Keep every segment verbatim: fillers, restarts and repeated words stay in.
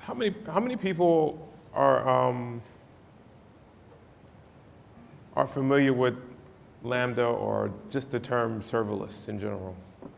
how many how many people are um, are familiar with Lambda or just the term serverless in general?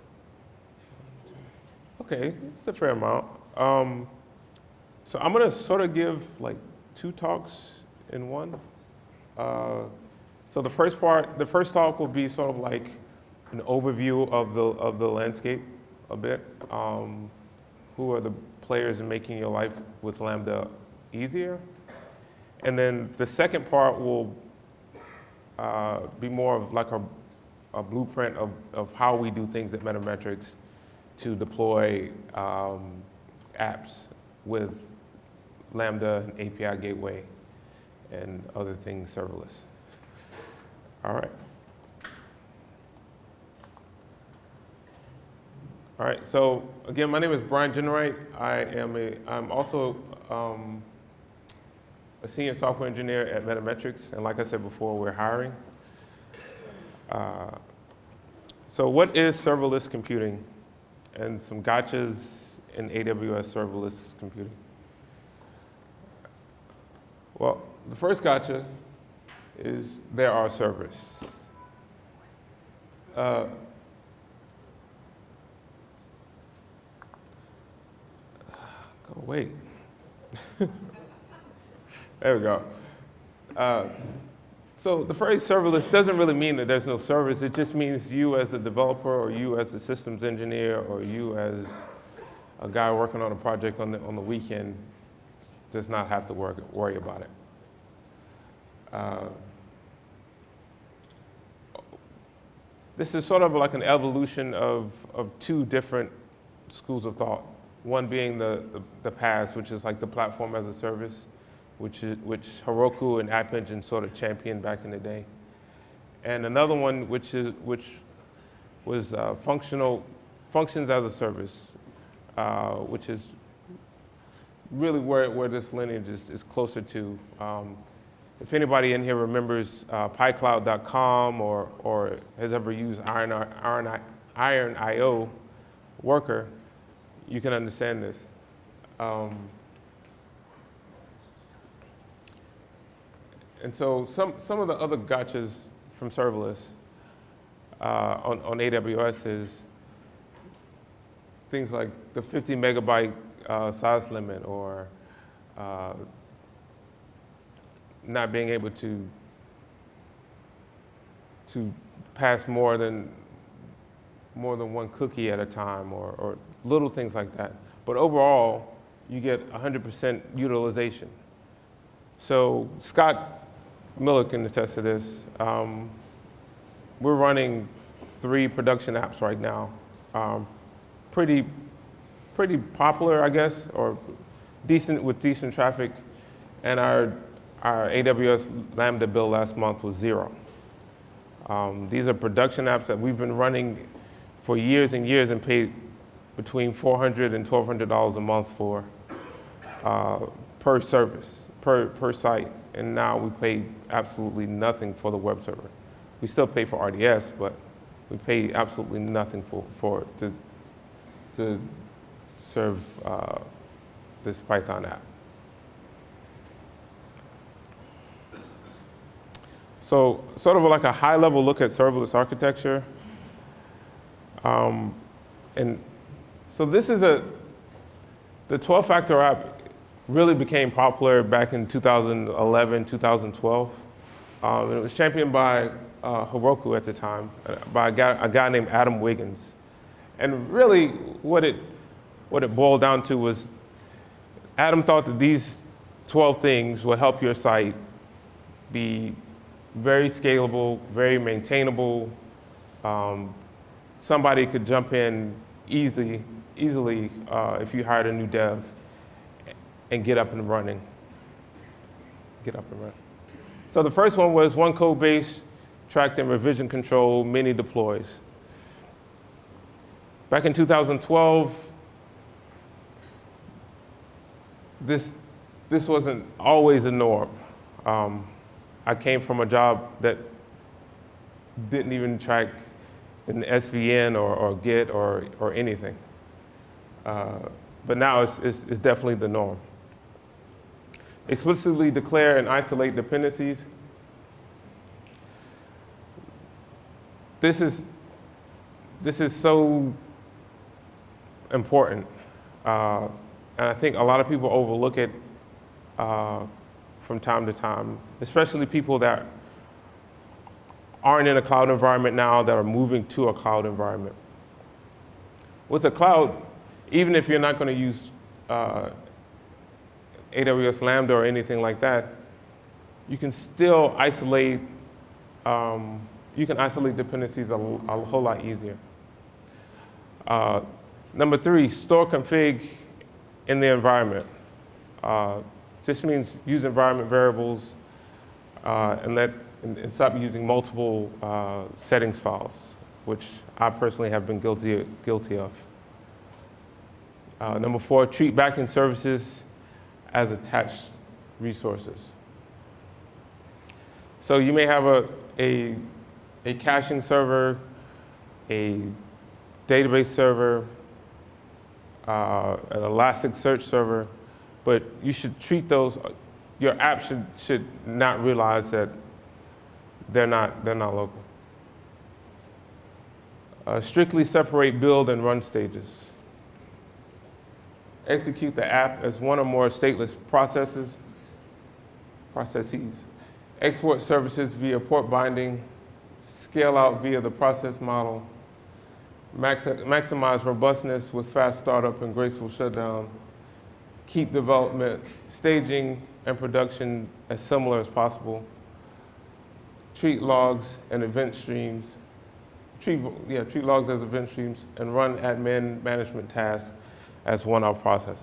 Okay, it's a fair amount. Um, so I'm going to sort of give like two talks in one. Uh, so the first part, the first talk will be sort of like an overview of the of the landscape a bit. Um, who are the players in making your life with Lambda easier? And then the second part will uh, be more of like a, a blueprint of, of how we do things at Metametrics to deploy um, apps with Lambda and A P I Gateway and other things serverless. All right. All right, so again, my name is Brian Jinwright. I am a, I'm also um, a senior software engineer at Metametrics, and like I said before, we're hiring. Uh, so what is serverless computing? And some gotchas in A W S serverless computing. Well, the first gotcha is there are servers. Uh, Go wait. There we go. Uh, so the phrase serverless doesn't really mean that there's no servers. It just means you as a developer, or you as a systems engineer, or you as a guy working on a project on the, on the weekend does not have to work, worry about it. Uh, this is sort of like an evolution of, of two different schools of thought. One being the, the, the past, which is like the platform as a service, which, is, which Heroku and App Engine sort of championed back in the day. And another one, which, is, which was uh, functional, functions as a service, uh, which is really where, where this lineage is, is closer to. Um, if anybody in here remembers uh, Pi Cloud dot com or, or has ever used Iron, Iron, Iron I O Worker, you can understand this. Um, and so some, some of the other gotchas from serverless uh, on, on A W S is things like the fifty megabyte uh, size limit, or uh, not being able to, to pass more than, more than one cookie at a time, or, or little things like that. But overall, you get one hundred percent utilization. So Scott Miller can attest to this. Um, we're running three production apps right now. Um, pretty, pretty popular, I guess, or decent with decent traffic. And our, our A W S Lambda bill last month was zero. Um, these are production apps that we've been running for years and years and paid between four hundred dollars and twelve hundred dollars a month for uh, per service, per, per site. And now we pay absolutely nothing for the web server. We still pay for R D S, but we pay absolutely nothing for, for it to, to serve uh, this Python app. So sort of like a high level look at serverless architecture. Um, and so this is a, the twelve factor app really became popular back in two thousand eleven, two thousand twelve. Um, and it was championed by uh, Heroku at the time, by a guy, a guy named Adam Wiggins. And really what it, what it boiled down to was Adam thought that these twelve things would help your site be very scalable, very maintainable. Um, somebody could jump in easily, easily uh, if you hired a new dev and get up and running. Get up and running. So the first one was one code base, tracked and revision control, many deploys. Back in two thousand twelve, this, this wasn't always a norm. Um, I came from a job that didn't even track an S V N or, or Git or, or anything. Uh, but now it's, it's, it's definitely the norm. Explicitly declare and isolate dependencies. This is, this is so important. Uh, and I think a lot of people overlook it uh, from time to time, especially people that aren't in a cloud environment now that are moving to a cloud environment. With a cloud, even if you're not going to use uh, A W S Lambda or anything like that, you can still isolate, um, you can isolate dependencies a, a whole lot easier. Uh, number three, store config in the environment. Uh, this means use environment variables uh, and let and, and stop using multiple uh, settings files, which I personally have been guilty guilty of. Uh, number four, treat backend services as attached resources. So you may have a, a, a caching server, a database server, uh, an Elasticsearch server, but you should treat those, your app should, should not realize that they're not, they're not local. Uh, strictly separate build and run stages. Execute the app as one or more stateless processes, processes. Export services via port binding, scale out via the process model, max maximize robustness with fast startup and graceful shutdown, keep development, staging, and production as similar as possible, treat logs and event streams, treat, yeah, treat logs as event streams, and run admin management tasks as one-off processes.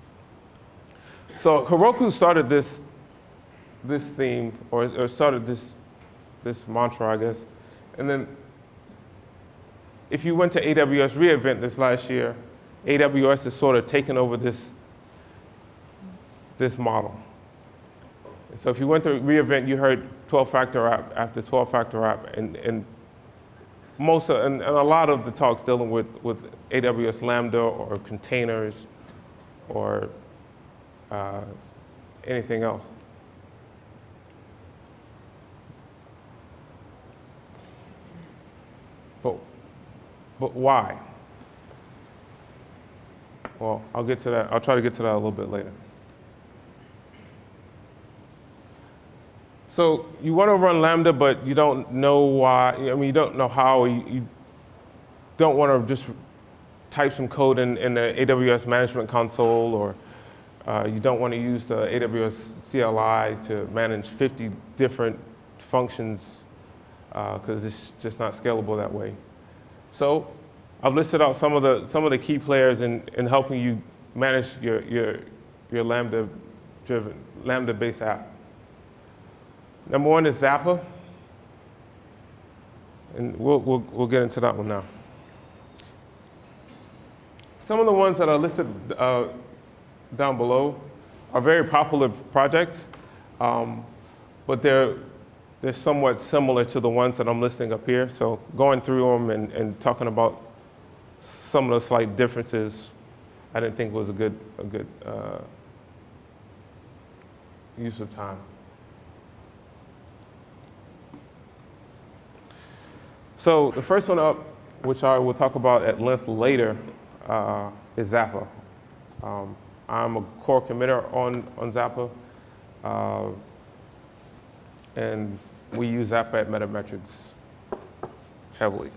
So Heroku started this, this theme, or, or started this, this mantra, I guess. And then if you went to A W S re:Invent this last year, A W S has sort of taken over this, this model. So if you went to re:Invent, you heard twelve factor app after twelve factor app, and, and most of, and, and a lot of the talks dealing with, with A W S Lambda or containers or uh, anything else. But, but why? Well, I'll get to that. I'll try to get to that a little bit later. So you want to run Lambda, but you don't know why. I mean, you don't know how. You, you don't want to just type some code in, in the A W S Management Console, or uh, you don't want to use the A W S C L I to manage fifty different functions, because uh, it's just not scalable that way. So I've listed out some of the some of the key players in, in helping you manage your your your Lambda-driven Lambda-based app. Number one is Zappa, and we'll, we'll, we'll get into that one now. Some of the ones that are listed uh, down below are very popular projects, um, but they're, they're somewhat similar to the ones that I'm listing up here. So going through them and, and talking about some of the slight differences, I didn't think was a good, a good uh, use of time. So the first one up, which I will talk about at length later, uh, is Zappa. Um, I'm a core committer on, on Zappa, uh, and we use Zappa at Metametrics heavily.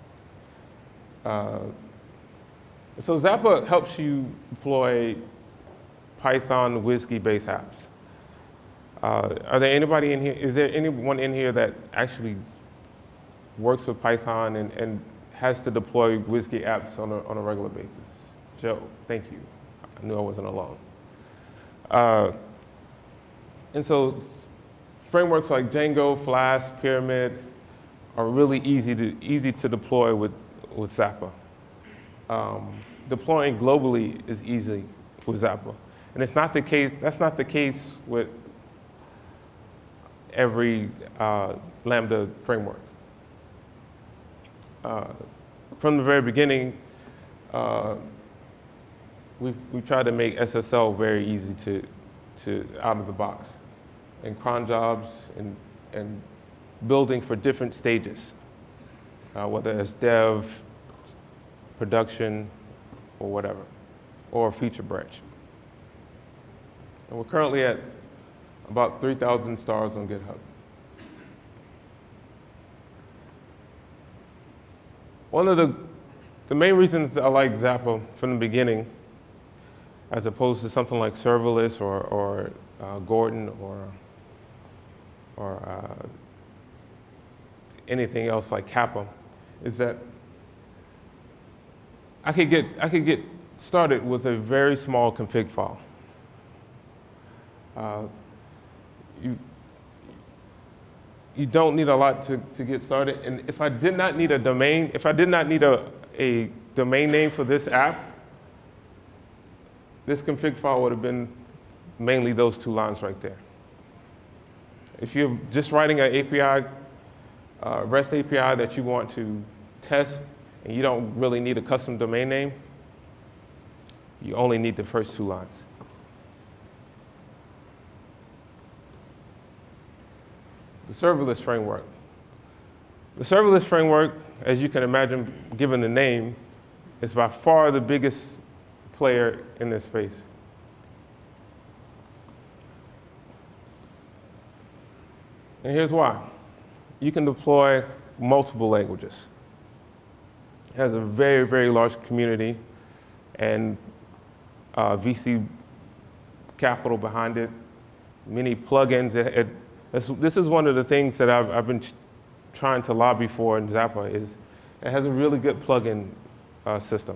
Uh, so Zappa helps you deploy Python WSGI-based apps. Uh, are there anybody in here, is there anyone in here that actually works with Python and, and has to deploy WSGI apps on a, on a regular basis? Joe, thank you. I knew I wasn't alone. Uh, and so frameworks like Django, Flask, Pyramid are really easy to, easy to deploy with, with Zappa. Um, deploying globally is easy with Zappa. And it's not the case, that's not the case with every uh, Lambda framework. Uh, from the very beginning, uh, we've, we've tried to make S S L very easy to, to out of the box, and cron jobs and, and building for different stages, uh, whether it's dev, production, or whatever, or a feature branch. And we're currently at about three thousand stars on GitHub. One of the, the main reasons I like Zappa from the beginning, as opposed to something like Serverless or, or uh, Gordon or, or uh, anything else like Kappa, is that I could get, I could get started with a very small config file. Uh, you, you don't need a lot to, to get started. And if I did not need a domain, if I did not need a, a domain name for this app, this config file would have been mainly those two lines right there. If you're just writing an A P I, uh, REST A P I that you want to test, and you don't really need a custom domain name, you only need the first two lines. The serverless framework. The serverless framework, as you can imagine, given the name, is by far the biggest player in this space. And here's why. You can deploy multiple languages. It has a very, very large community and uh, V C capital behind it, many plugins. It, it, this is one of the things that I've, I've been trying to lobby for in Zappa, is it has a really good plugin uh, system.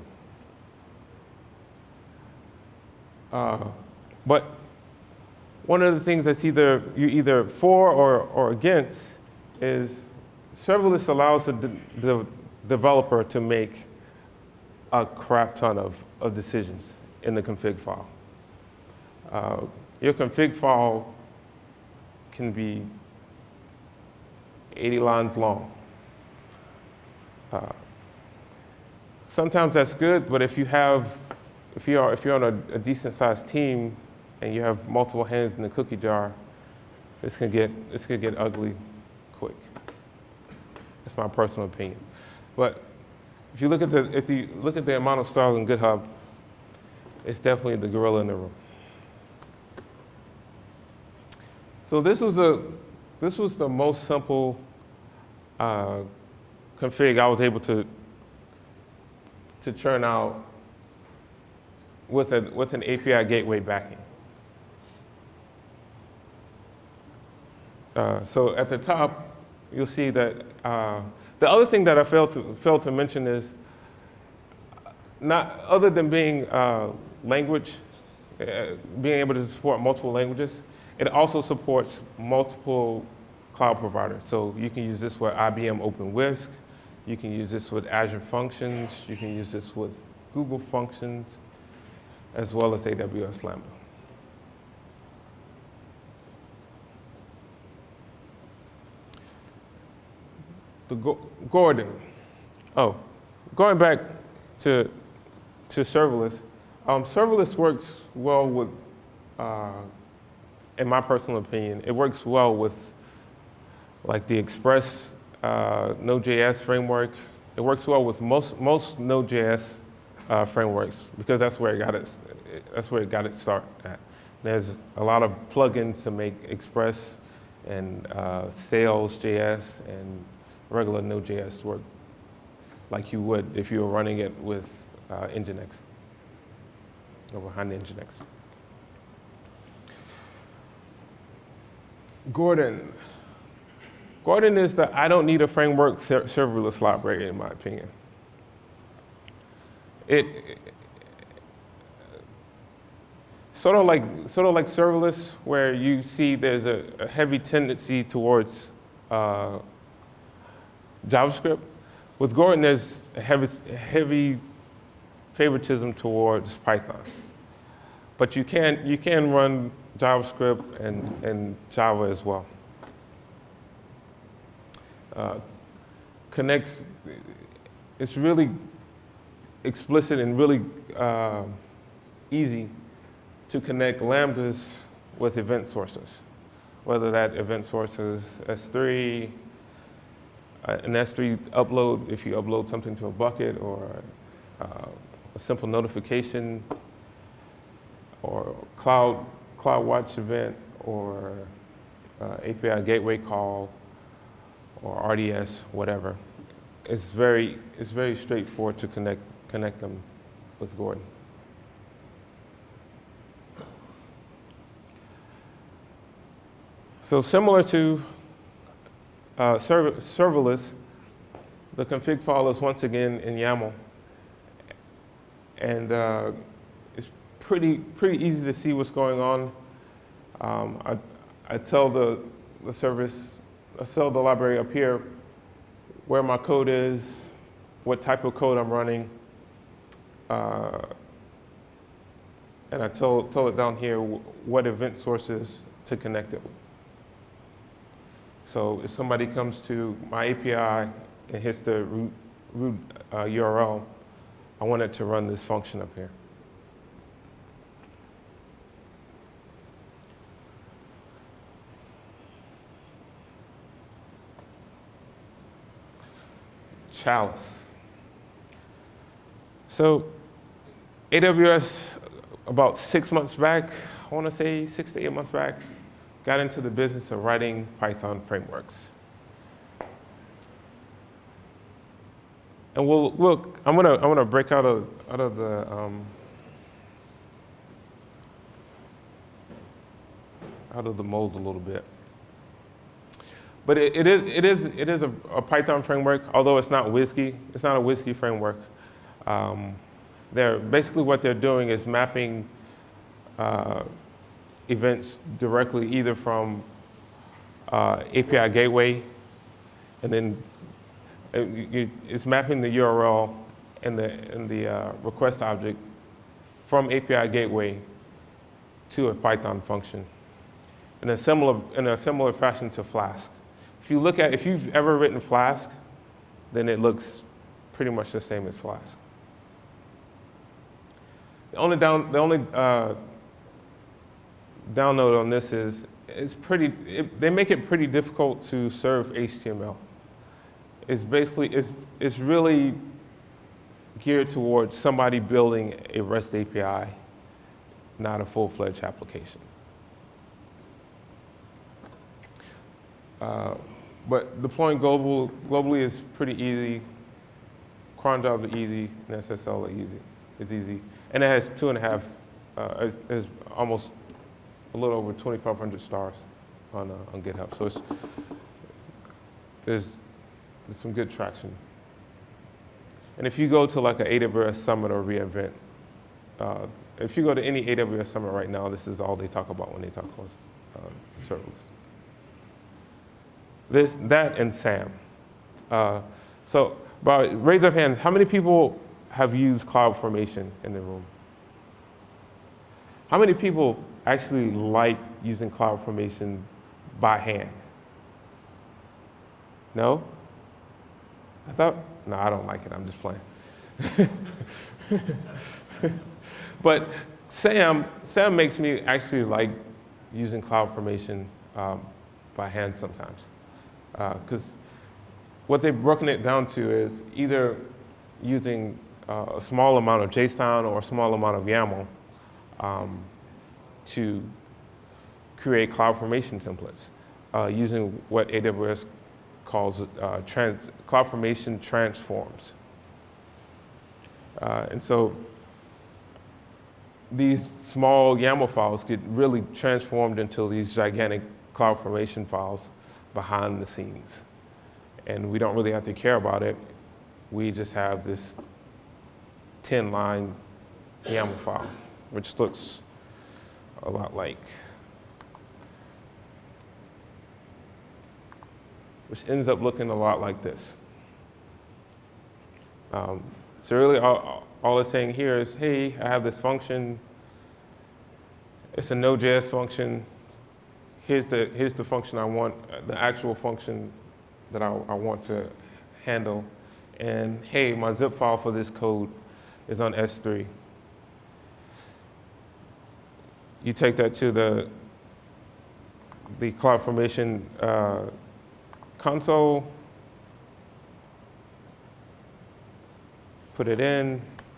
Uh, but one of the things that's either you're either for or, or against is serverless allows the, the developer to make a crap ton of, of decisions in the config file. Uh, your config file can be eighty lines long. Uh, sometimes that's good, but if you have, if you are, if you're on a, a decent-sized team and you have multiple hands in the cookie jar, this can get this can get ugly quick. That's my personal opinion. But if you look at the if you look at the amount of stars on GitHub, it's definitely the gorilla in the room. So this was a this was the most simple uh, config I was able to to churn out with a with an A P I gateway backing. Uh, so at the top, you'll see that uh, the other thing that I failed to failed to mention is not other than being uh, language, uh, being able to support multiple languages. It also supports multiple cloud providers. So you can use this with I B M OpenWhisk. You can use this with Azure Functions. You can use this with Google Functions, as well as A W S Lambda. The Go Gordon. Oh, going back to, to serverless. Um, serverless works well with, uh, in my personal opinion, it works well with like the Express uh, Node.js framework. It works well with most most Node.js uh, frameworks because that's where it got its that's where it got its start at. There's a lot of plugins to make Express and uh, Sales.js and regular Node.js work like you would if you were running it with uh, Nginx or behind Nginx. Gordon. Gordon is the I don't need a framework ser serverless library, in my opinion. It, it sort of like sort of like serverless, where you see there's a, a heavy tendency towards uh, JavaScript. With Gordon, there's a heavy heavy favoritism towards Python. But you can you can run JavaScript and, and Java as well. Uh, connects, it's really explicit and really uh, easy to connect Lambdas with event sources, whether that event source is S three, an S three upload if you upload something to a bucket, or uh, a simple notification, or cloud CloudWatch event, or uh, A P I gateway call, or R D S, whatever. It's very, it's very straightforward to connect, connect them with Gordon. So similar to uh, server, serverless, the config file is once again in YAML. And uh, it's pretty, pretty easy to see what's going on. Um, I, I tell the, the service, I tell the library up here where my code is, what type of code I'm running, uh, and I tell, tell it down here what event sources to connect it with. So if somebody comes to my A P I and hits the root, root uh, U R L, I want it to run this function up here. Chalice. So A W S, about six months back, I want to say six to eight months back, got into the business of writing Python frameworks. And we'll, we'll I'm gonna, I'm gonna break out of, out of the, um, out of the mold a little bit. But it, it is, it is, it is a, a Python framework, although it's not WSGI. It's not a WSGI framework. Um, they're, basically what they're doing is mapping uh, events directly either from uh, A P I gateway, and then it, it's mapping the U R L and the, and the uh, request object from A P I gateway to a Python function in a similar, in a similar fashion to Flask. If you look at, if you've ever written Flask, then it looks pretty much the same as Flask. The only down, the only uh, down note on this is it's pretty. It, they make it pretty difficult to serve H T M L. It's basically it's it's really geared towards somebody building a REST A P I, not a full-fledged application. Uh, but deploying global, globally is pretty easy. Cron jobs are easy, and S S L are easy. It's easy, and it has two and a half. Uh, it's, it's almost a little over twenty-five hundred stars on uh, on GitHub. So it's, there's there's some good traction. And if you go to like an A W S Summit or reInvent, uh, if you go to any A W S Summit right now, this is all they talk about when they talk about uh, serverless. This, that, and SAM. Uh, so, by raise of hands, how many people have used CloudFormation in the room? How many people actually like using CloudFormation by hand? No? I thought, no, I don't like it, I'm just playing. But SAM, SAM makes me actually like using CloudFormation um, by hand sometimes. Because uh, what they've broken it down to is either using uh, a small amount of JSON or a small amount of YAML um, to create CloudFormation templates uh, using what A W S calls uh, trans CloudFormation transforms. Uh, and so these small YAML files get really transformed into these gigantic CloudFormation files behind the scenes. And we don't really have to care about it. We just have this ten line YAML file, which looks a lot like, which ends up looking a lot like this. Um, so really all, all it's saying here is, hey, I have this function. It's a Node.js function. Here's the, here's the function I want, the actual function that I, I want to handle. And hey, my zip file for this code is on S three. You take that to the the CloudFormation uh, console, put it in,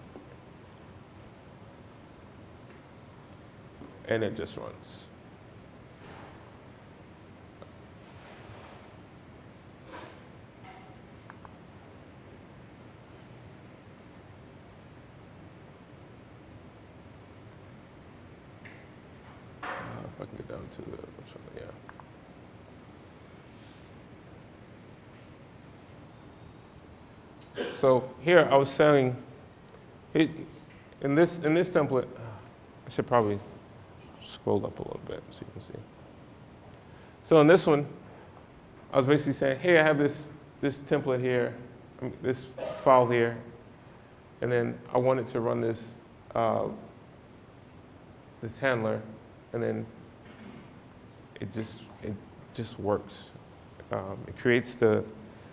and it just runs. Uh, if I can get down to the, yeah. So here I was saying, it, in this in this template, I should probably scroll up a little bit so you can see. So in this one, I was basically saying, hey, I have this this template here, I mean, this file here, and then I wanted to run this uh, this handler, and then it just it just works. Um, it creates the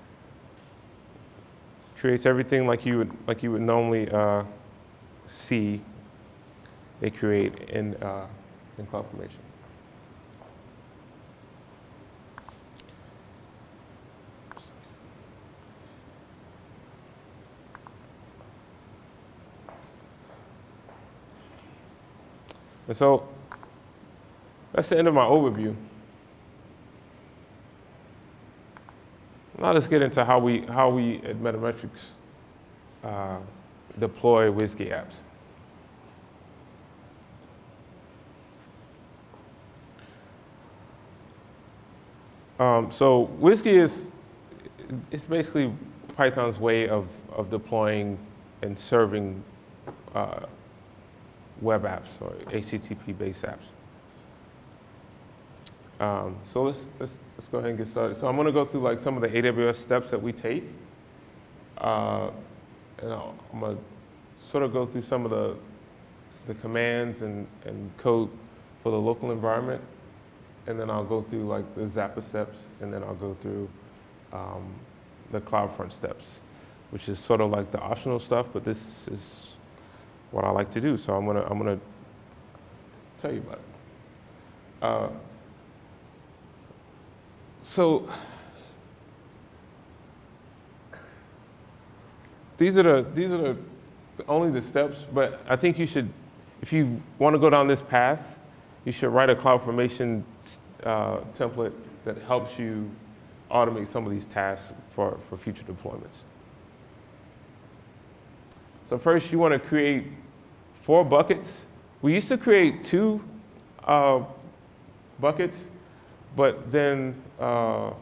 creates everything like you would like you would normally uh, see they create in uh, in CloudFormation. And so that's the end of my overview. Now let's get into how we, how we at Metametrics uh, deploy WSGI apps. Um, so WSGI is it's basically Python's way of, of deploying and serving uh, web apps or H T T P-based apps. Um, so let's, let's, let's go ahead and get started. So I'm going to go through like some of the A W S steps that we take. Uh, and I'll, I'm going to sort of go through some of the, the commands and, and code for the local environment. And then I'll go through like the Zappa steps. And then I'll go through um, the CloudFront steps, which is sort of like the optional stuff. But this is what I like to do. So I'm going to I'm going to tell you about it. Uh, So these are the these are the, only the steps, but I think you should, if you want to go down this path, you should write a CloudFormation uh, template that helps you automate some of these tasks for, for future deployments. So first, you want to create four buckets. We used to create two uh, buckets. But then uh,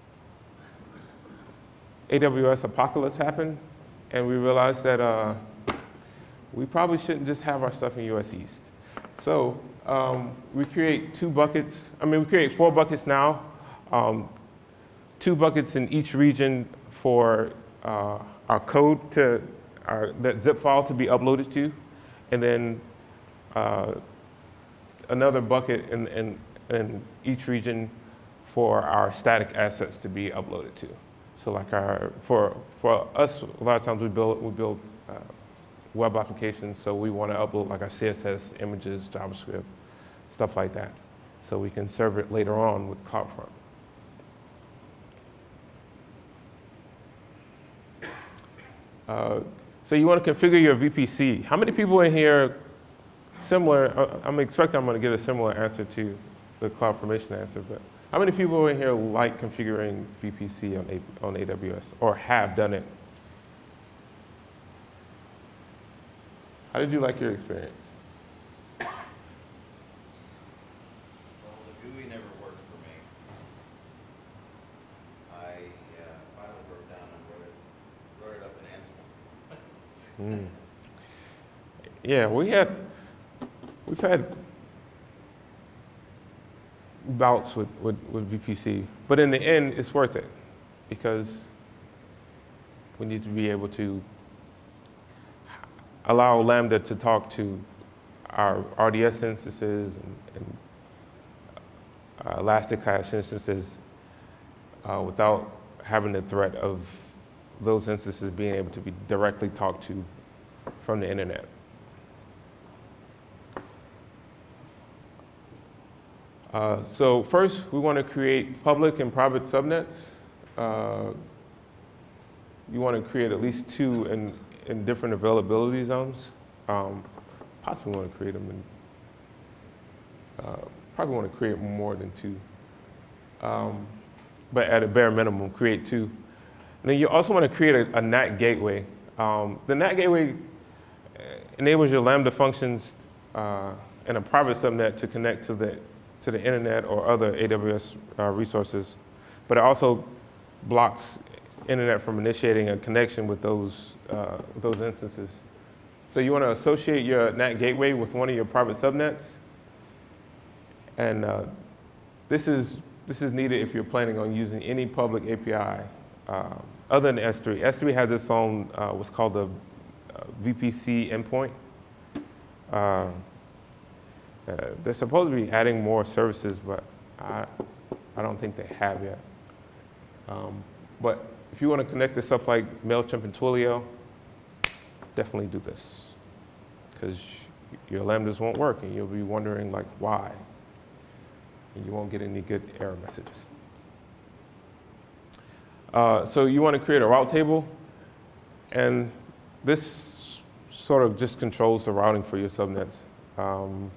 A W S Apocalypse happened, and we realized that uh, we probably shouldn't just have our stuff in U S East. So um, we create two buckets. I mean, we create four buckets now, um, two buckets in each region for uh, our code to our that zip file to be uploaded to, and then uh, another bucket in, in in each region for our static assets to be uploaded to. So like our, for, for us, a lot of times we build, we build uh, web applications, so we want to upload like our C S S, images, JavaScript, stuff like that. So we can serve it later on with CloudFront. Uh, so you want to configure your V P C. How many people in here similar, I'm expecting I'm going to get a similar answer to the CloudFormation answer, but how many people in here like configuring V P C on, A, on A W S or have done it? How did you like your experience? Well, the G U I never worked for me. I uh, finally broke down and wrote it, wrote it up in Ansible. Mm. Yeah, we had, we've had bouts with, with, with V P C, but in the end, it's worth it because we need to be able to allow Lambda to talk to our R D S instances and, and uh, Elastic Cache instances uh, without having the threat of those instances being able to be directly talked to from the internet. Uh, so first, we want to create public and private subnets. Uh, you want to create at least two in, in different availability zones. Um, possibly want to create them in, uh, probably want to create more than two. Um, but at a bare minimum, create two. And then you also want to create a, a N A T gateway. Um, the N A T gateway enables your Lambda functions uh, in a private subnet to connect to the, to the internet or other A W S uh, resources. But it also blocks internet from initiating a connection with those, uh, those instances. So you want to associate your N A T gateway with one of your private subnets. And uh, this is, this is needed if you're planning on using any public A P I uh, other than S three. S three has its own, uh, what's called the uh, V P C endpoint. Uh, uh, they're supposed to be adding more services, but I, I don't think they have yet. Um, but if you want to connect to stuff like MailChimp and Twilio, definitely do this, because your Lambdas won't work, and you'll be wondering like why, and you won't get any good error messages. Uh, so you want to create a route table, and this sort of just controls the routing for your subnets. Um,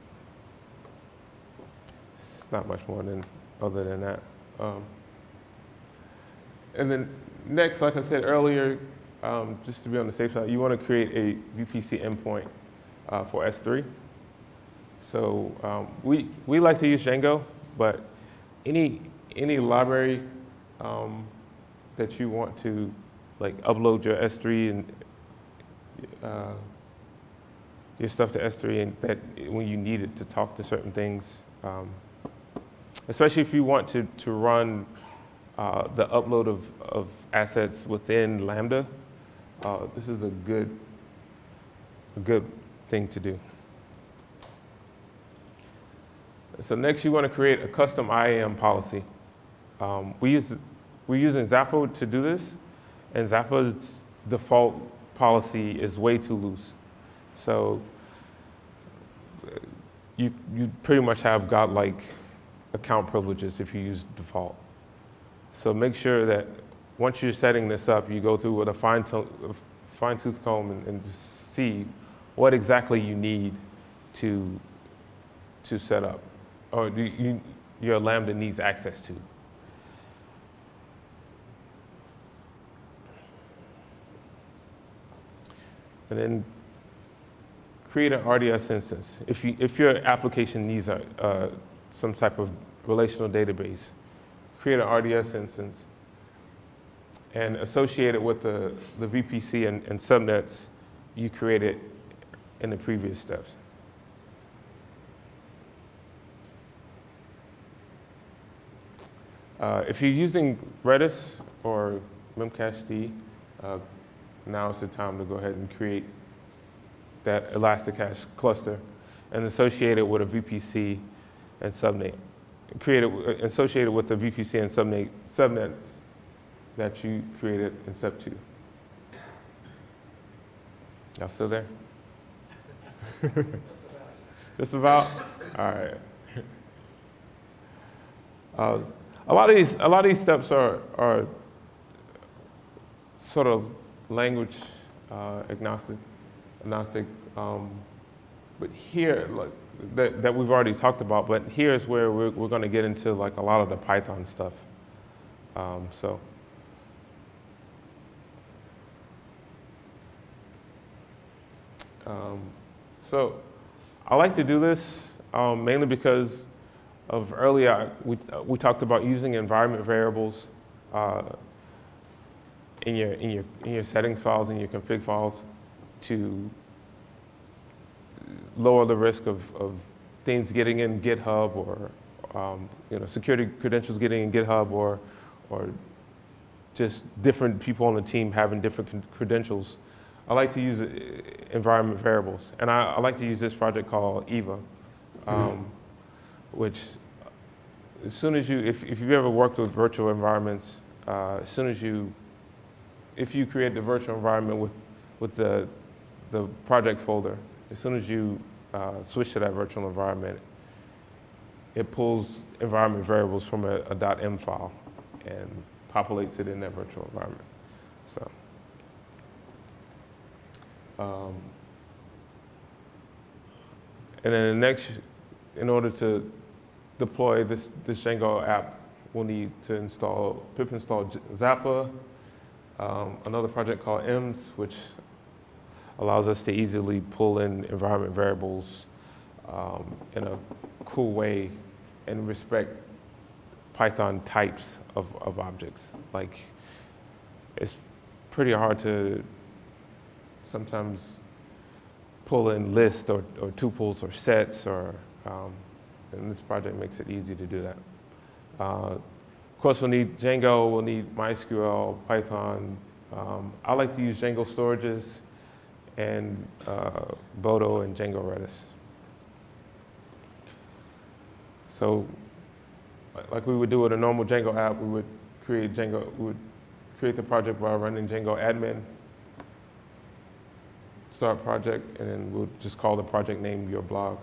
it's not much more than other than that. Um, and then next, like I said earlier, um, just to be on the safe side, you want to create a V P C endpoint uh, for S three. So um, we we like to use Django, but any any library um, that you want to like upload your S three and uh, your stuff to S three, and that when you need it to talk to certain things, um, especially if you want to to run uh, the upload of of assets within Lambda, uh, this is a good a good thing to do. So next, you want to create a custom I A M policy. Um, we use we're using Zappa to do this, and Zappa's default policy is way too loose. So you you pretty much have godlike account privileges if you use default. So make sure that once you're setting this up, you go through with a fine fine tooth comb and, and just see what exactly you need to to set up, or do you, your Lambda needs access to. And then create an R D S instance. If, you, if your application needs a, uh, some type of relational database, create an R D S instance and associate it with the, the V P C and, and subnets you created in the previous steps. Uh, if you're using Redis or Memcached, uh, now is the time to go ahead and create that Elasticache cluster and associate it with a V P C and subnet. Create it, associate it with the V P C and subnet, subnets that you created in step two. Y'all still there? Just about? All right. Uh, a lot of these, a lot of these steps are, are sort of language uh, agnostic, agnostic. Um, but here, like that, that we've already talked about. But here's where we're, we're going to get into like a lot of the Python stuff. Um, so. Um, so I like to do this um, mainly because of earlier we, we talked about using environment variables uh, in your in your in your settings files, in your config files, to lower the risk of, of things getting in GitHub, or um, you know, security credentials getting in GitHub, or or just different people on the team having different credentials. I like to use environment variables, and I, I like to use this project called Eva, um, which as soon as you, if, if you've ever worked with virtual environments, uh, as soon as you, if you create the virtual environment with, with the, the project folder, as soon as you uh, switch to that virtual environment, it pulls environment variables from a, a .m file and populates it in that virtual environment. So, um, and then the next, in order to deploy this, this Django app, we'll need to install, pip install Zappa, um, another project called E M S, which allows us to easily pull in environment variables um, in a cool way and respect Python types of, of objects. Like, it's pretty hard to sometimes pull in lists or, or tuples or sets, or, um, and this project makes it easy to do that. Uh, of course, we'll need Django, we'll need MySQL, Python. Um, I like to use Django storages and uh, Bodo and Django Redis. So, like we would do with a normal Django app, we would create Django, we would create the project by running Django admin, start project, and then we'll just call the project name your blog.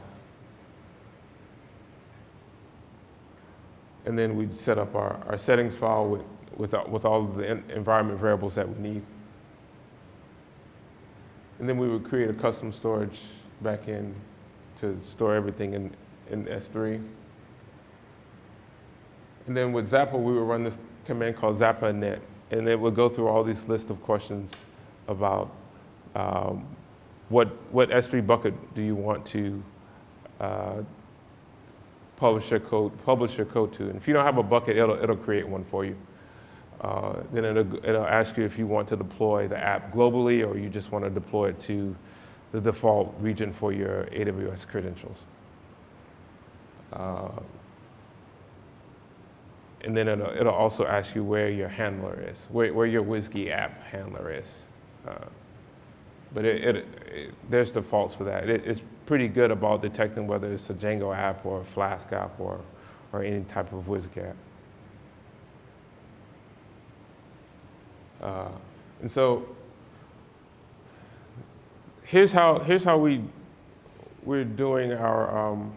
And then we'd set up our, our settings file with, with, with all of the environment variables that we need. And then we would create a custom storage backend to store everything in, in S three. And then with Zappa, we would run this command called Zappa init, and it would go through all these lists of questions about um, what, what S three bucket do you want to uh, publish your code, publish your code to. And if you don't have a bucket, it'll, it'll create one for you. Uh, then it'll, it'll ask you if you want to deploy the app globally, or you just want to deploy it to the default region for your A W S credentials. Uh, and then it'll, it'll also ask you where your handler is, where, where your WSGI app handler is. Uh, but it, it, it, there's defaults for that. It, it's pretty good about detecting whether it's a Django app or a Flask app or, or any type of WSGI app. Uh, and so here's how here's how we we're doing our um,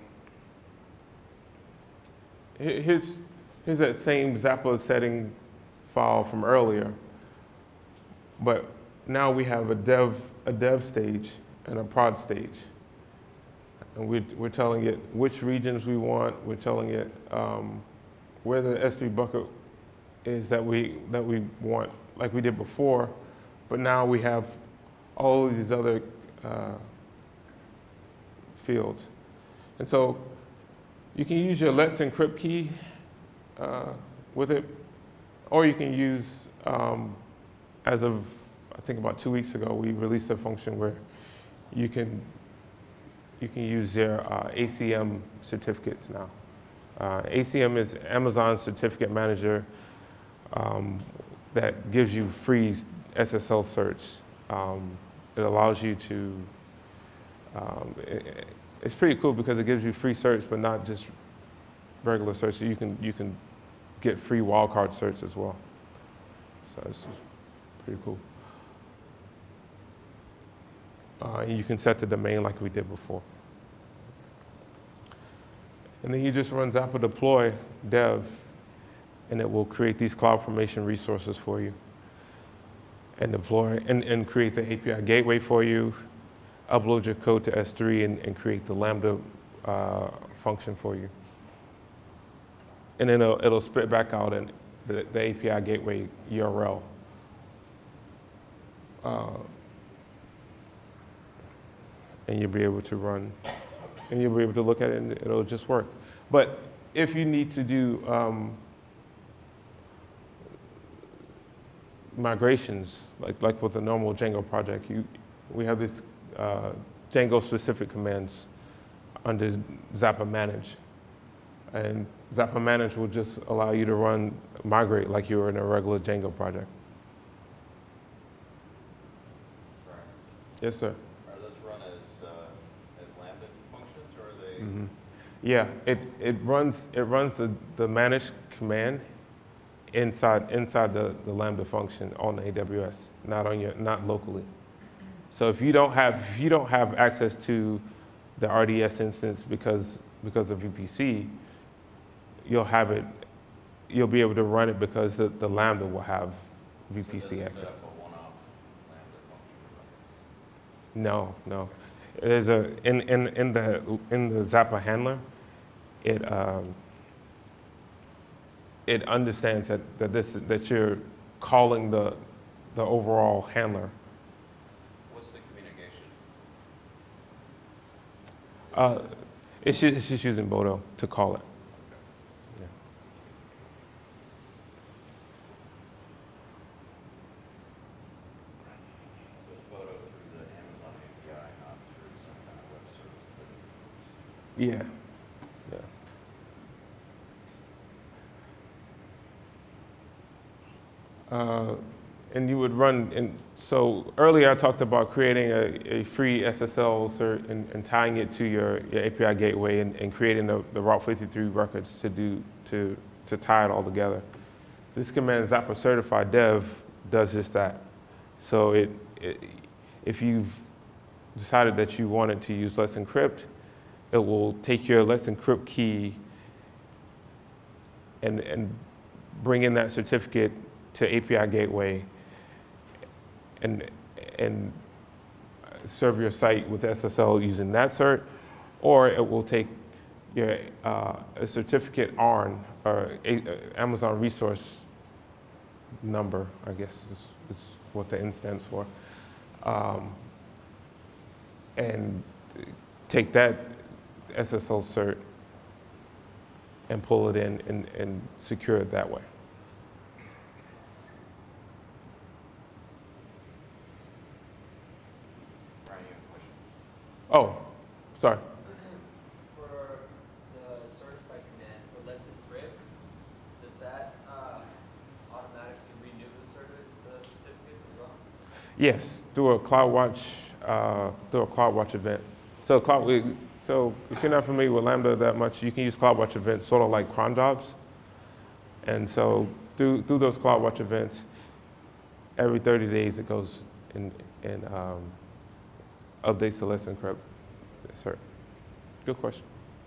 here's here's that same Zappa setting file from earlier, but now we have a dev a dev stage and a prod stage, and we're we're telling it which regions we want. We're telling it um, where the S three bucket is that we that we want, like we did before, but now we have all of these other uh, fields. And so you can use your Let's Encrypt key uh, with it, or you can use, um, as of, I think about two weeks ago, we released a function where you can, you can use their uh, A C M certificates now. Uh, A C M is Amazon Certificate Manager. Um, that gives you free S S L certs. Um, it allows you to, um, it, it's pretty cool because it gives you free certs, but not just regular certs. So you can, you can get free wildcard certs as well. So it's just pretty cool. Uh, and you can set the domain like we did before. And then you just run Zappa deploy dev, and it will create these CloudFormation resources for you and deploy and, and create the A P I gateway for you, upload your code to S three and, and create the Lambda uh, function for you. And then it'll, it'll spit back out in the, the A P I gateway U R L. Uh, and you'll be able to run, and you'll be able to look at it and it'll just work. But if you need to do um, migrations, like, like with a normal Django project, you, we have these uh, Django-specific commands under Zappa Manage. And Zappa Manage will just allow you to run, migrate like you were in a regular Django project. Right. Yes, sir. Are those run as, uh, as Lambda functions, or are they? Mm-hmm. Yeah, it, it runs, it runs the, the manage command inside inside the, the Lambda function on A W S, not on your not locally. So if you don't have if you don't have access to the R D S instance because because of V P C, you'll have it, you'll be able to run it because the, the Lambda will have V P C So does it access. set up a one-off Lambda function? No, no. There's a in in in the in the Zappa handler, it um, it understands that that this that you're calling the the overall handler. What's the communication? Uh, it's just, it's just using Bodo to call it. Yeah. So it's Bodo through the Amazon A P I, not through some kind of web service that it uses. Yeah. Yeah. Uh, and you would run, and so earlier I talked about creating a, a free S S L cert and, and tying it to your, your A P I gateway and, and creating the, the Route fifty-three records to do to to tie it all together. This command Zappa certified dev does just that. So it, it if you've decided that you wanted to use Let's Encrypt, it will take your Let's Encrypt key and and bring in that certificate to A P I gateway and and serve your site with S S L using that cert, or it will take your uh, a certificate A R N, or a, uh, Amazon Resource Number, I guess is, is what the N stands for, um, and take that S S L cert and pull it in and, and secure it that way. Oh, sorry. For the certify command for Let's Encrypt, does that uh, automatically renew the, certi the certificates as well? Yes, through a CloudWatch, uh, through a CloudWatch event. So Cloud, so if you're not familiar with Lambda that much, you can use CloudWatch events sort of like cron jobs. And so through through those CloudWatch events, every thirty days it goes and and um, updates to Let's Encrypt. Yes, sir. Good question.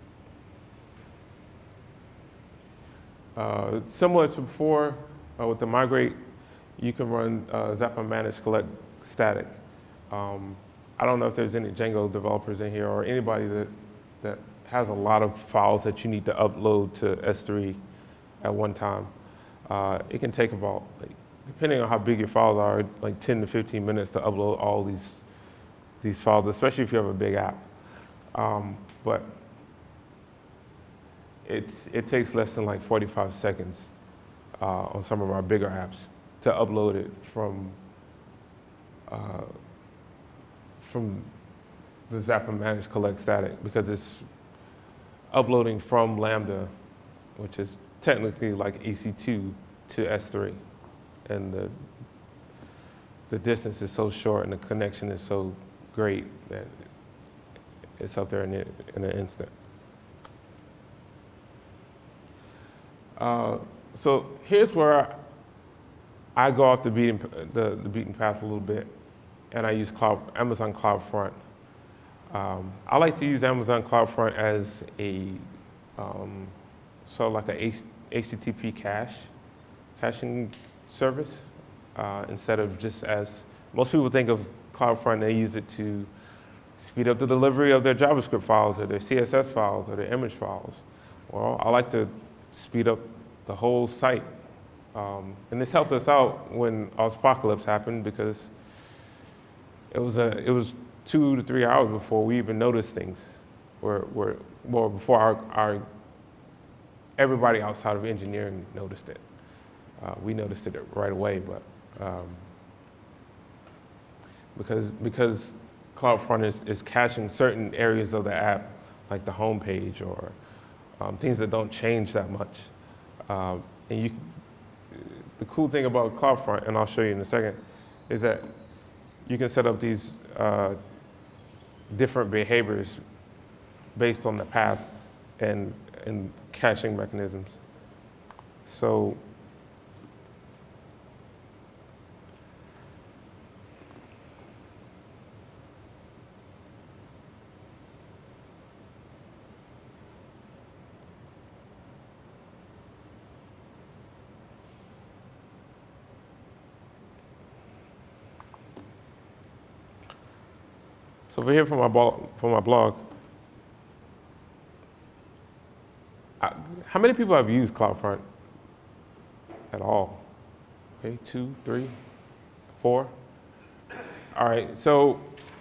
Uh, similar to before, uh, with the migrate, you can run uh, Zappa manage collect static. Um, I don't know if there's any Django developers in here or anybody that, that has a lot of files that you need to upload to S three at one time. Uh, it can take about, like, depending on how big your files are, like ten to fifteen minutes to upload all these these files, especially if you have a big app. Um, but it's, it takes less than like forty-five seconds uh, on some of our bigger apps to upload it from, uh, from the Zappa manage collect static, because it's uploading from Lambda, which is technically like E C two, to S three. And the, the distance is so short and the connection is so great that it's up there in, the, in an instant. Uh, so here's where I, I go off the beaten, the, the beaten path a little bit, and I use Cloud, Amazon CloudFront. Um, I like to use Amazon CloudFront as a um, sort of like a H T T P cache, caching service, uh, instead of just as, most people think of CloudFront, they use it to speed up the delivery of their JavaScript files or their C S S files or their image files. Well, I like to speed up the whole site. Um, and this helped us out when Apocalypse happened, because it was, a, it was two to three hours before we even noticed things, or, or, well, before our, our, everybody outside of engineering noticed it. Uh, we noticed it right away, but um, because, because CloudFront is, is caching certain areas of the app, like the home page or um, things that don't change that much. Um, and you, the cool thing about CloudFront, and I'll show you in a second, is that you can set up these uh, different behaviors based on the path and, and caching mechanisms. So So over here for my blog, for my blog, I, how many people have used CloudFront at all? Okay, two, three, four. All right, so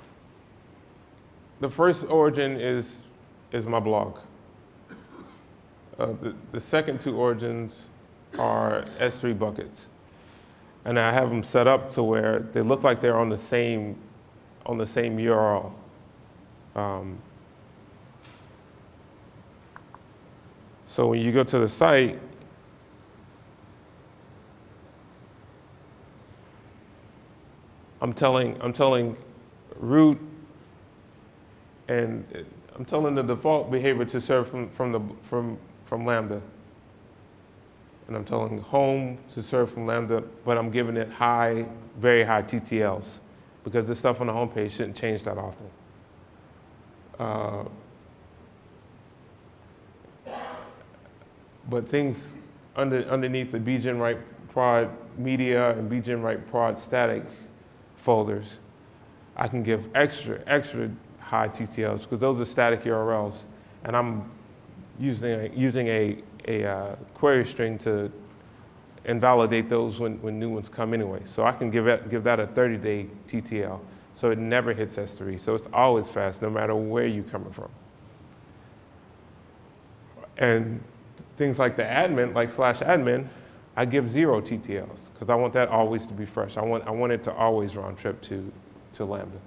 the first origin is, is my blog. Uh, the, the second two origins are S three buckets. And I have them set up to where they look like they're on the same, on the same U R L. Um, so when you go to the site, I'm telling, I'm telling root, and I'm telling the default behavior to serve from, from, the, from, from Lambda. And I'm telling home to serve from Lambda, but I'm giving it high, very high T T Ls, because the stuff on the home page shouldn't change that often. Uh, but things under, underneath the Jinwright prod media and Jinwright prod static folders, I can give extra, extra high T T Ls, because those are static U R Ls, and I'm using a, using a, a uh, query string to invalidate those when, when new ones come anyway. So I can give, it, give that a thirty day T T L, so it never hits S three. So it's always fast, no matter where you're coming from. And things like the admin, like slash admin, I give zero T T Ls, because I want that always to be fresh. I want, I want it to always round trip to, to Lambda.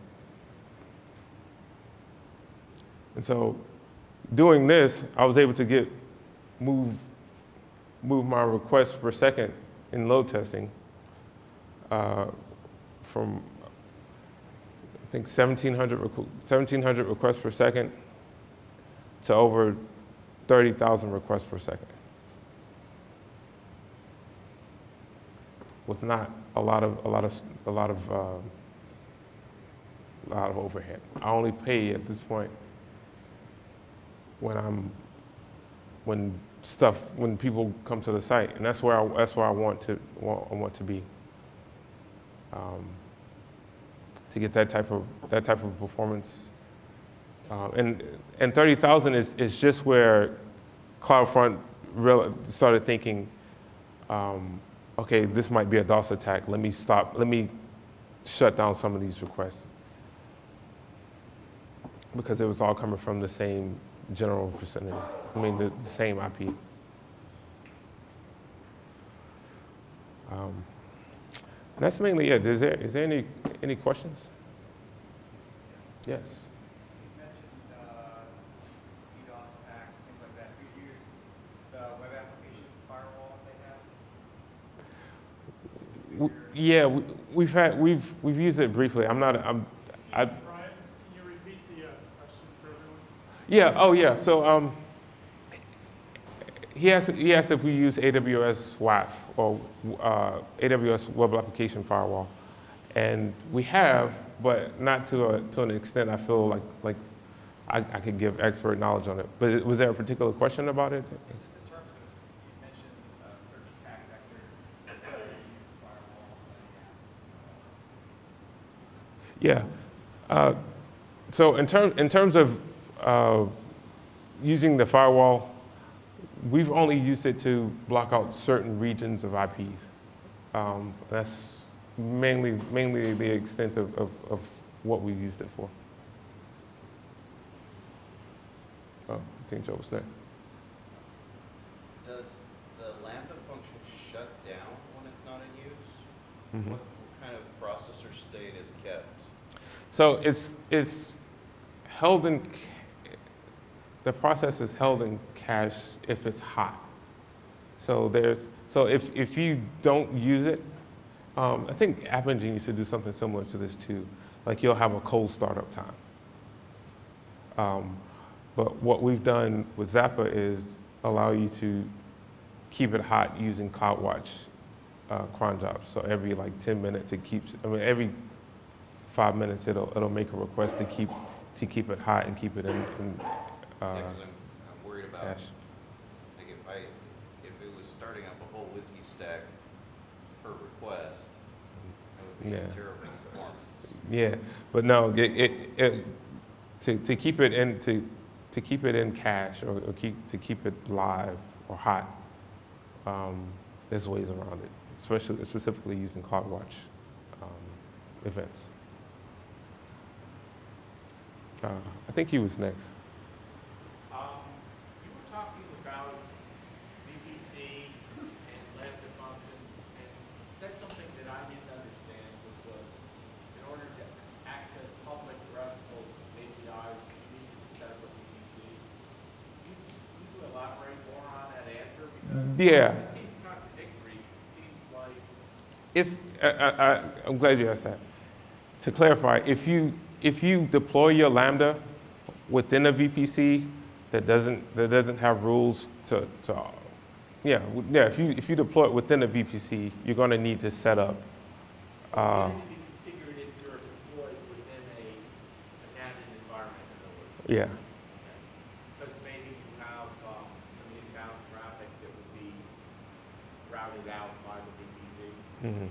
And so doing this, I was able to get, move, move my requests per second in load testing uh, from, I think, seventeen hundred, seventeen hundred requests per second to over thirty thousand requests per second, with not a lot of a lot of a lot of uh, a lot of overhead. I only pay at this point when I'm when stuff when people come to the site, and that's where I, that's where I want to want, I want to be. Um, to get that type of that type of performance, uh, and and thirty thousand is is just where CloudFront real, started thinking, um, okay, this might be a DOS attack. Let me stop. Let me shut down some of these requests, because it was all coming from the same general vicinity. I mean, the, the same I P. Um, and that's mainly it. Is there is there any any questions? Yes. You mentioned uh, DDoS attacks, things like that. Do you use the web application firewall that they have? W yeah, we, we've had we've we've used it briefly. I'm not. I'm. I, Brian, can you repeat the uh, question for everyone? yeah. Oh, yeah. So um, he asked he asked if we use A W S W A F, or uh, A W S Web Application Firewall, and we have, but not to a to an extent I feel like like I, I could give expert knowledge on it. But was there a particular question about it? Just in terms of, you mentioned uh, certain attack vectors that use the firewall. Yeah. Uh, so in, term, in terms of uh, using the firewall, we've only used it to block out certain regions of I Ps. Um, that's mainly, mainly the extent of, of, of what we've used it for. Oh, I think Joe was there. Does the Lambda function shut down when it's not in use? Mm-hmm. What kind of processor state is kept? So it's, it's held in, the process is held in cache if it's hot. So there's, so if, if you don't use it, um, I think App Engine used to do something similar to this too. Like you'll have a cold startup time. Um, but what we've done with Zappa is allow you to keep it hot using CloudWatch uh, cron jobs. So every like ten minutes it keeps, I mean every five minutes it'll, it'll make a request to keep, to keep it hot and keep it in, in uh, Yeah, 'cause I'm, I'm worried about, cache. like if I, if it was starting up a whole whiskey stack per request, that would be Yeah. a terrible performance. Yeah, but no, it, it, it, to, to keep it in to, to keep it in cache or, or keep to keep it live or hot, um, there's ways around it, especially specifically using CloudWatch um, events. Uh, I think he was next. Um, you were talking about V P C and Lambda functions, and said something that I didn't understand, which was in order to access public RESTful A P Is, you need to set up a V P C. Can you, can you elaborate more on that answer? Because Yeah. it seems contradictory. It seems like If I, I, I'm glad you asked that. To clarify, if you if you deploy your Lambda within a V P C that doesn't that doesn't have rules to, to yeah yeah if you if you deploy it within a V P C, you're going to need to set up. Uh, it needs to be configured if you're deployed within a, a managed environment, in other words. yeah. Because maybe you have um, some inbound traffic that would be routed out by the V P C. Mm-hmm.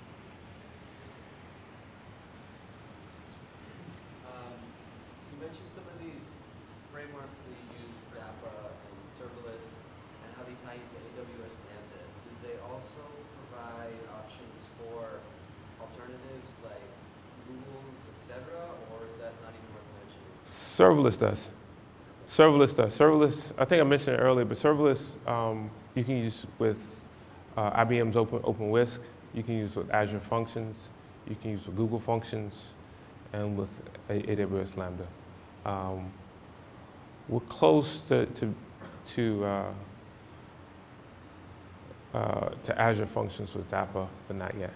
Um, so you mentioned some of these frameworks that you use, Zappa and Serverless, and how they tie into A W S Lambda. Do they also provide options for alternatives like rules, et cetera, or is that not even worth mentioning? Serverless does. Serverless does. Serverless, I think I mentioned it earlier, but serverless um, you can use with uh, I B M's Open OpenWhisk. You can use with Azure Functions. You can use with Google Functions, and with A W S Lambda. Um, we're close to to to, uh, uh, to Azure Functions with Zappa, but not yet.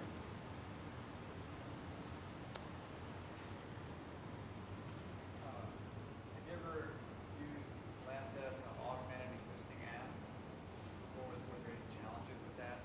Uh, Have you ever used Lambda to augment an existing app? What were what were the challenges with that?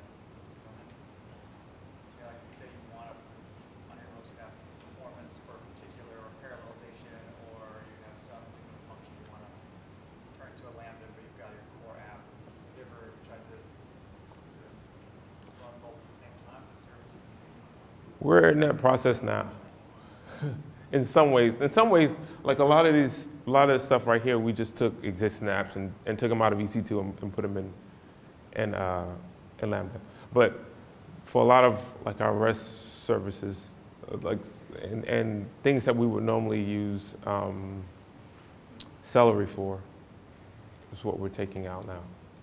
You know, like you say you want to, on your host app, performance for a particular or parallelization, or you have some new function you want to turn to a Lambda, but you've got your core app. Have you ever tried to to run both at the same time, the services? We're in that process now. In some ways, in some ways, like a lot of these, a lot of this stuff right here, we just took existing apps and, and took them out of E C two and, and put them in, in, uh, in Lambda. But for a lot of like our REST services, uh, like and, and things that we would normally use um, Celery for, is what we're taking out now.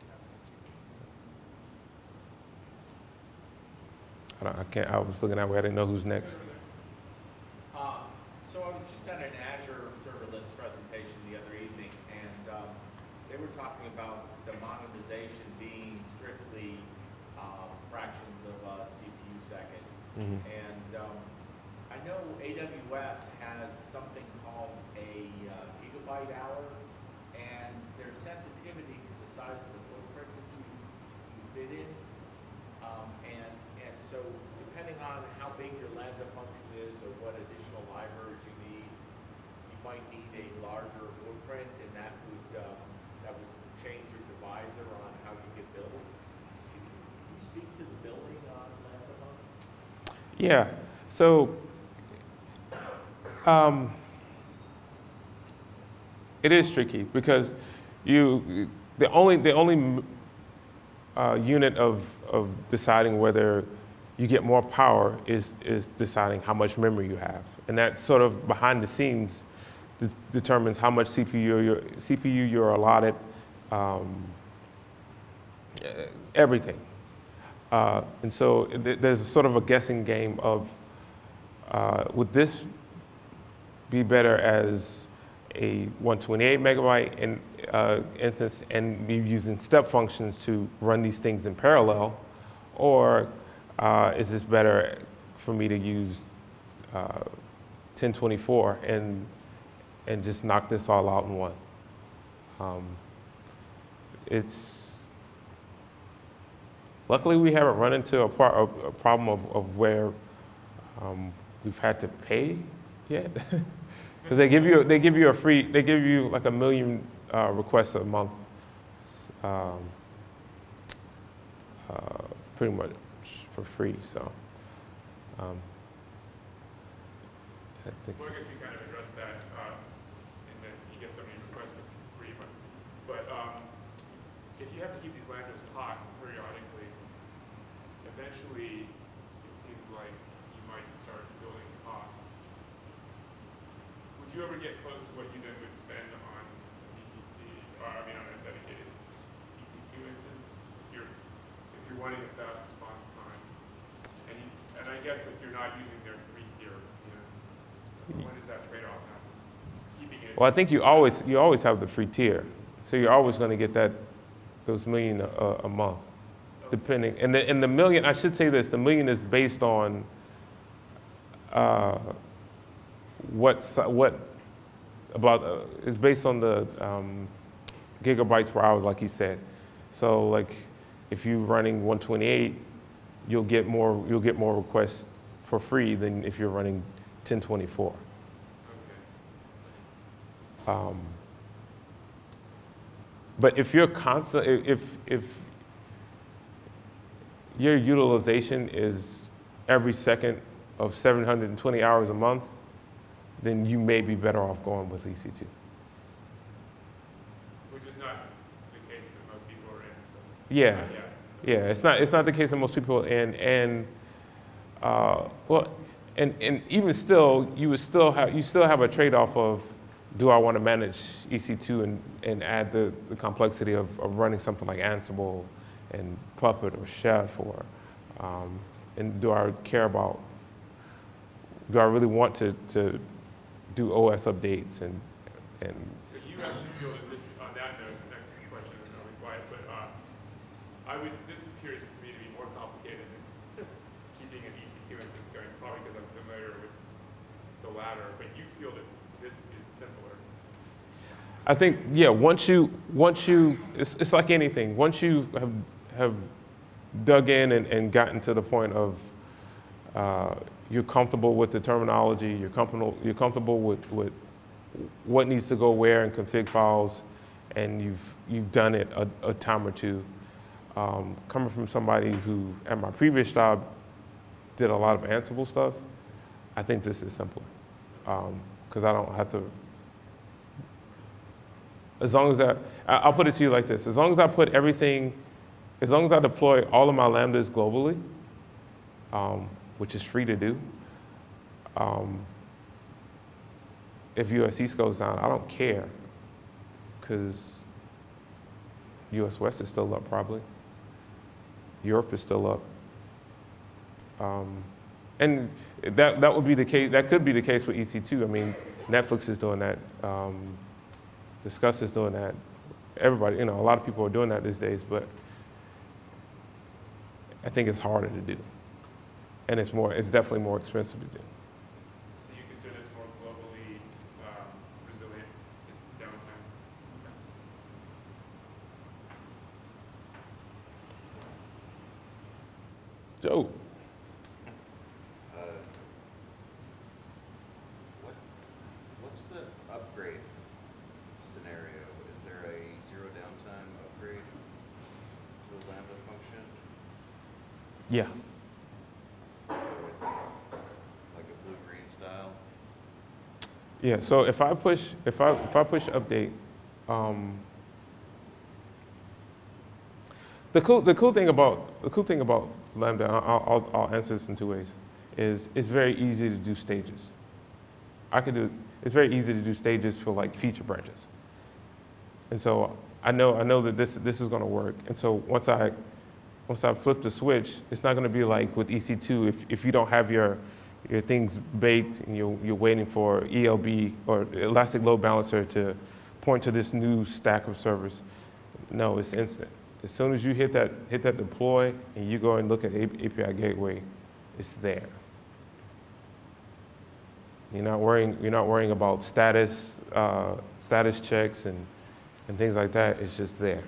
I, don't, I can't. I was looking that way. I didn't know who's next. Uh, so I was just at an Azure Serverless presentation the other evening, and um, they were talking about the monetization being strictly uh, fractions of a C P U second. Mm-hmm. And um, I know A W S has something called a uh, gigabyte hour, and there's sensitivity to the size of the footprint that you, you fit in. Um, and, and so depending on how big your Lambda function is or what additional libraries you need, you might need a larger footprint, and that would, um, that would change your divisor on how you get billed. Can you, can you speak to the billing on Lambda functions? Yeah. So um, it is tricky because you the only the only uh, unit of of deciding whether you get more power is is deciding how much memory you have, and that sort of behind the scenes de determines how much C P U you're, C P U you're allotted, um, everything. Uh, and so th there's sort of a guessing game of uh, would this be better as a one twenty-eight megabyte in, uh, instance and be using step functions to run these things in parallel, or uh, is this better for me to use uh, ten twenty-four and and just knock this all out in one? Um, it's luckily we haven't run into a, par a problem of, of where um, we've had to pay yet. Because they give you they give you a free they give you like a million uh, requests a month, um, uh, pretty much for free. So, um, I think. Well, I guess you kind of addressed that, uh, and then you get so many requests for free, but, but um, if you have to keep these lambdas hot periodically, eventually it seems like you might start building costs. Would you ever get close to what you then would spend on a V P C, or I mean on a dedicated E C two instance? If you're, if you're wanting a fast response time, and, you, and I guess if you're not using their free tier, you know, when is that trade-off happen? Keeping it. Well, I think you always you always have the free tier, so you're always going to get that those million a, a month, depending. And the and the million, I should say this: the million is based on uh, what what about uh, is based on the um, gigabytes per hour, like you said. So, like if you're running one twenty-eight, you'll get more you'll get more requests for free than if you're running ten twenty-four. Um, but if you're constant, if if your utilization is every second of seven hundred twenty hours a month, then you may be better off going with E C two. Which is not the case that most people are in. So. Yeah, yeah, yeah. It's not it's not the case that most people are in, and uh, well, and and even still, you would still have you still have a trade-off of, do I want to manage E C two and, and add the, the complexity of, of running something like Ansible and Puppet or Chef, or um, and do I care about, do I really want to, to do O S updates and and So you actually feel that this, on that note, the next question is I'll be quiet, but uh, I would, this appears to me to be more complicated than keeping an E C two instance going, probably because I'm familiar with the latter, but you feel that this is simpler. I think, yeah, once you, once you, it's, it's like anything. Once you have, have dug in and, and gotten to the point of uh, you're comfortable with the terminology, you're comfortable, you're comfortable with, with what needs to go where in config files, and you've, you've done it a, a time or two. Um, coming from somebody who, at my previous job, did a lot of Ansible stuff, I think this is simpler. Because um, I don't have to, as long as I, I'll put it to you like this, as long as I put everything, as long as I deploy all of my Lambdas globally, um, which is free to do, um, if U S East goes down, I don't care, because U S West is still up probably. Europe is still up. Um, and that, that would be the case, that could be the case with E C two. I mean, Netflix is doing that. Um, Discuss is doing that. Everybody, you know, a lot of people are doing that these days, but I think it's harder to do. And it's more, it's definitely more expensive to do. So you consider this more globally um, resilient downtime? Joe. Uh, what, what's the upgrade scenario? Is there a zero downtime upgrade to a Lambda function? Yeah. So it's a, like a blue-green style? Yeah, so if I push, if I, if I push update, um, the cool, the cool thing about, the cool thing about Lambda, I'll, I'll, I'll answer this in two ways, is it's very easy to do stages. I could do, it's very easy to do stages for like feature branches. And so I know, I know that this, this is gonna work. And so once I, once I flip the switch, it's not gonna be like with E C two, if, if you don't have your, your things baked and you're, you're waiting for E L B or Elastic Load Balancer to point to this new stack of servers. No, it's instant. As soon as you hit that, hit that deploy and you go and look at A P I Gateway, it's there. You're not worrying, you're not worrying about status, uh, status checks and, and things like that. It's just there.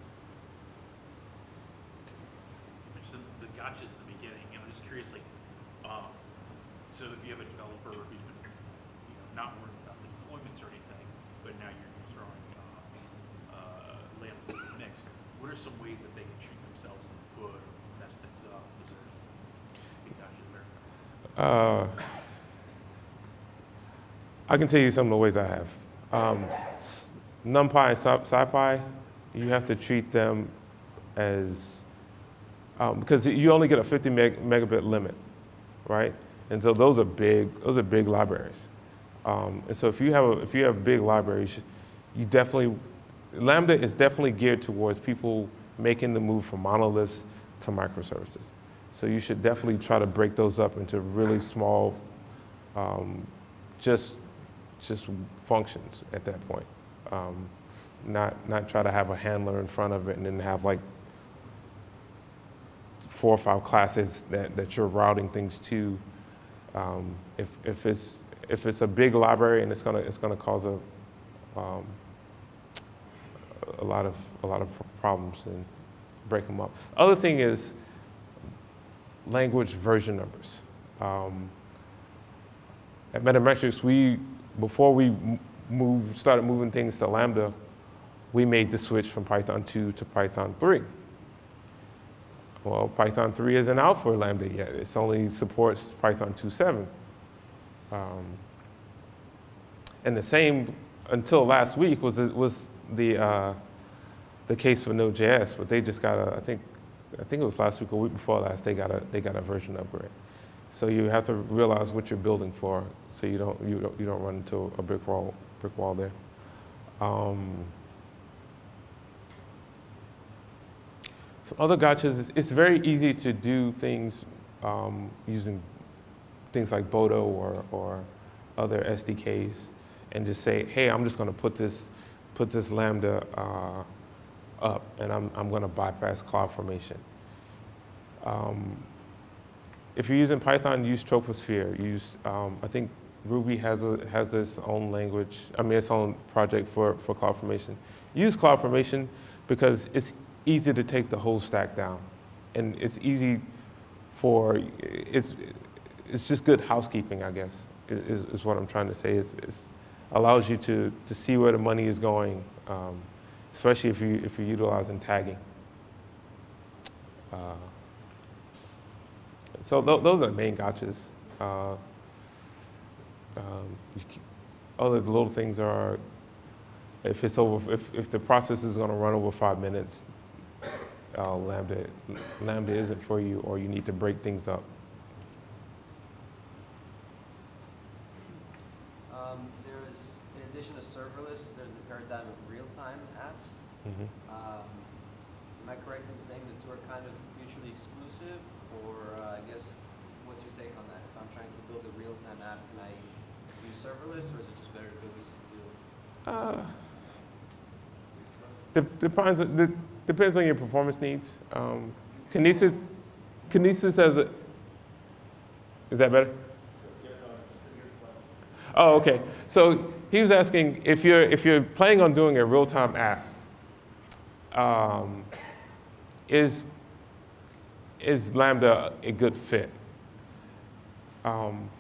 Which the, the gotchas in the beginning, and I'm just curious, like, um, so if you have a developer who's been, you know, not worried about the deployments or anything, but now you're throwing uh, uh, Lambda in the mix, what are some ways that they can shoot themselves in the foot or mess things up? Is there any gotchas there? Uh, I can tell you some of the ways I have. Um, NumPy and Sci- SciPy, you have to treat them as, um, because you only get a fifty meg megabit limit, right? And so those are big, those are big libraries. Um, and so if you have a, if you have big libraries, you definitely, Lambda is definitely geared towards people making the move from monoliths to microservices. So you should definitely try to break those up into really small, um, just, just functions at that point. Um, not, not try to have a handler in front of it and then have like four or five classes that, that you're routing things to. Um, if, if, it's, if it's a big library and it's gonna, it's gonna cause a, um, a lot of, a lot of problems and break them up. Other thing is language version numbers. Um, at Metametrics, we, before we moved, started moving things to Lambda, we made the switch from Python two to Python three. Well, Python three isn't out for Lambda yet. It only supports Python two point seven. Um, and the same until last week was, was the, uh, the case for Node.js, but they just got a, I think, I think it was last week or week before last, they got a, they got a version upgrade. So you have to realize what you're building for, so you don't, you don't, you don't run into a brick wall, brick wall there. Um, some other gotchas, it's, it's very easy to do things um, using things like Bodo or, or other S D Ks and just say, hey, I'm just gonna put this, put this Lambda uh, up and I'm, I'm gonna bypass CloudFormation. Um, if you're using Python, use Troposphere. Use, um, I think Ruby has, a, has its own language, I mean its own project for, for CloudFormation. Use CloudFormation because it's easy to take the whole stack down. And it's easy for, it's, it's just good housekeeping, I guess, is, is what I'm trying to say. It's, it's allows you to, to see where the money is going, um, especially if, you, if you're utilizing tagging. Uh, so th those are the main gotchas. Uh, um, you keep, other little things are, if it's over, if, if the process is going to run over five minutes, uh, Lambda, Lambda isn't for you, or you need to break things up. Um, there's, in addition to serverless, there's the paradigm of real-time apps. Mm-hmm. um, am I correct in saying the two are kind of mutually exclusive, or uh, I guess, what's your take on that? If I'm trying to build a real-time app, can I use serverless, or is it just better to go E C two? Uh, de depends, de depends on your performance needs. Um, Kinesis, Kinesis has a, is that better? Oh, okay. So he was asking if you're, if you're planning on doing a real-time app, um, is, is Lambda a good fit? Um,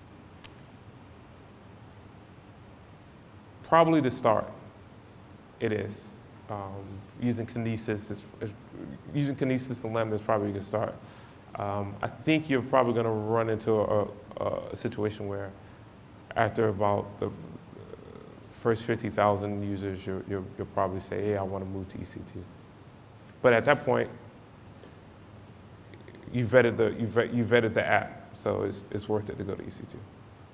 probably to start, it is. Um, using Kinesis, is, is, using Kinesis and Lambda is probably a good start. Um, I think you're probably going to run into a, a, a situation where after about the first fifty thousand users, you'll, you'll, you'll probably say, hey, I want to move to E C two. But at that point, you vetted the, you vet, you vetted the app, so it's, it's worth it to go to E C two.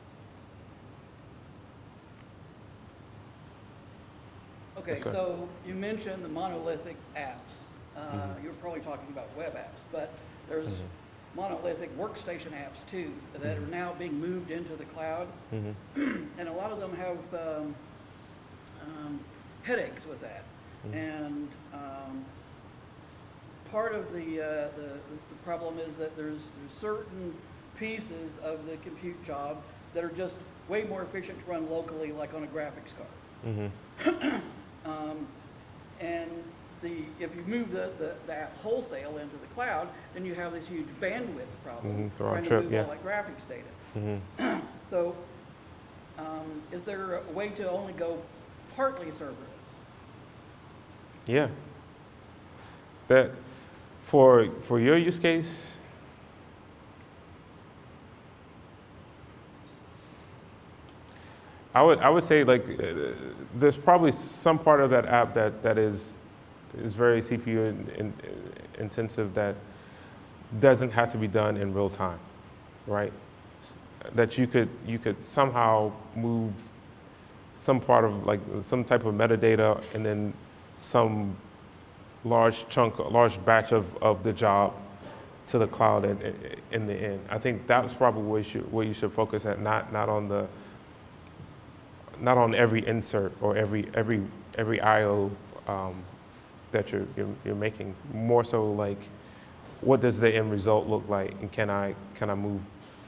Okay, Yes, sir. so you mentioned the monolithic apps. Uh, Mhm. You're probably talking about web apps, but there's Mhm. monolithic workstation apps too that are Mhm. now being moved into the cloud. Mm-hmm. And a lot of them have um, um, headaches with that. Mhm. And um, part of the, uh, the, the problem is that there's, there's certain pieces of the compute job that are just way more efficient to run locally, like on a graphics card. Mm-hmm. Um, and the, if you move the, the, the app wholesale into the cloud, then you have this huge bandwidth problem Mhm, trying round to trip, move yeah. all that graphics data. Mm-hmm. So um, is there a way to only go partly serverless? Yeah. That for for your use case, I I would I would say like uh, there's probably some part of that app that that is is very C P U in, in, intensive that doesn't have to be done in real time, right? That you could you could somehow move some part of like some type of metadata and then some large chunk, a large batch of, of the job to the cloud in, in, in the end. I think that's probably where you should, where you should focus at, not not on the not on every insert or every every every I O um, that you're, you're you're making. More so like, what does the end result look like, and can I can I move?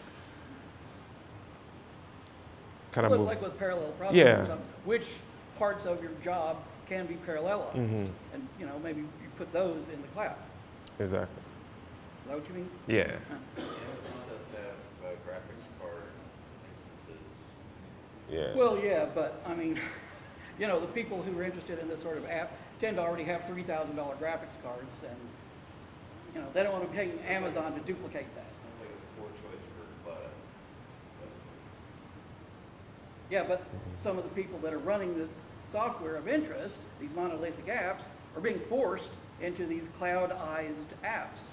Can Well, I it's move? like with parallel processing Yeah. or something. Which parts of your job can be parallelized? Mhm. And, you know, maybe you put those in the cloud. Exactly. Is that what you mean? Yeah. Huh. Amazon does have uh, graphics card instances. Yeah. Well, yeah, but, I mean, you know, the people who are interested in this sort of app tend to already have three thousand dollar graphics cards, and, you know, they don't want to pay Amazon to duplicate that. Sounds like a poor choice for cloud. Yeah, but some of the people that are running the software of interest, these monolithic apps, are being forced into these cloudized apps.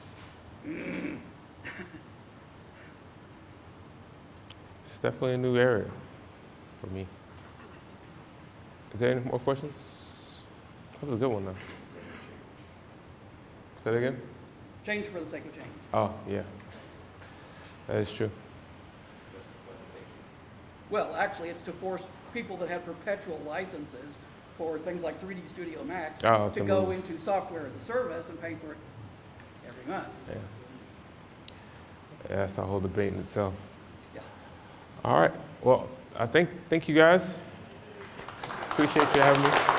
It's definitely a new area for me. Is there any more questions? That was a good one, though. Say that again? Change for the sake of change. Oh, yeah. That is true. Well, actually, it's to force people that have perpetual licenses for things like three D Studio Max Oh, to to go move. into software as a service and pay for it every month. Yeah. Yeah, that's a whole debate in itself. Yeah. All right. Well, I think, thank you guys. Appreciate you having me.